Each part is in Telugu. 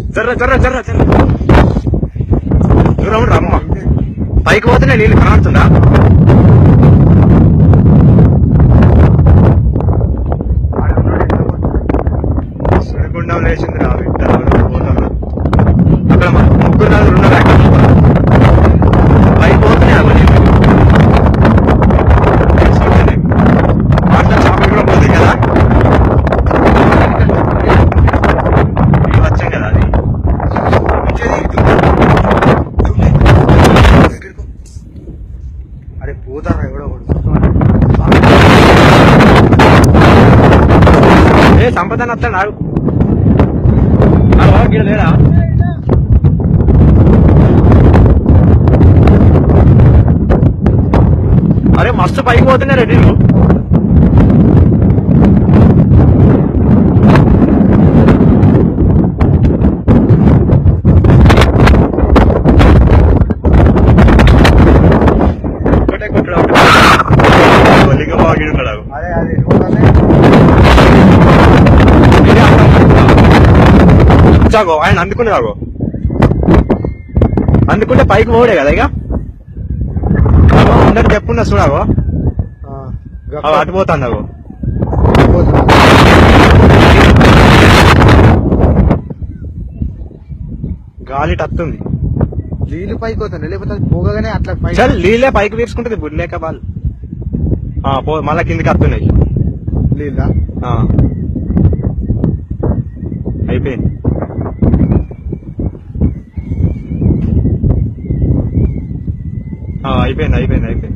జర్ర జర్ర జర్ర జర్ర దూరం రమ్మ పైకి పోతేనే నీళ్ళు కనబడుతుందా సుడిగుండం లేచింది రా పోతాను అక్కడ ముగ్గురు నలుగురు ఉన్నారు పైకి పోతేనే అవన్నీ వాటర్ చేపలు కూడా పోతాయి కదా వచ్చాం కదా అది అరే పోతారా ఎవడో ఏ సంపదాన్ని వస్తాడు నాడు గిడ లేరా అరే మస్తు పైకి పోతున్నారే నేను చాగో ఆయన అందుకునే రాగో అందుకుంటే పైకి పోడే కదా ఇక అందరు చెప్పున్నా చూడాగో అటు పోతాందాగో గాలి టత్తుంది నీళ్ళు పైకి పోతుంది లేకపోతే పోగానే అట్లా చల్ నీళ్ళే పైకి వీర్చుకుంటుంది బుడ్లేక వాళ్ళు మళ్ళా కిందికి వస్తున్నాయి నీళ్ళ అయిపోయింది అయిపోయింది అయిపోయింది అయిపోయింది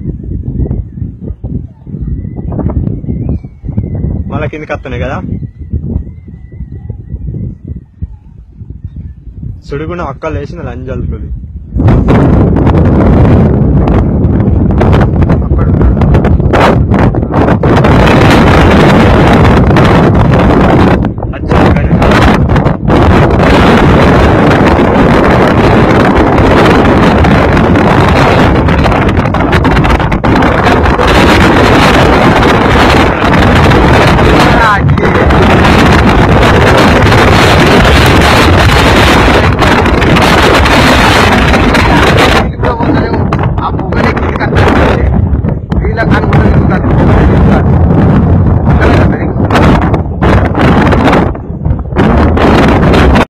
మళ్ళా కిందికి వస్తున్నాయి కదా సుడిగుండం అక్క లేచిన లంజాలు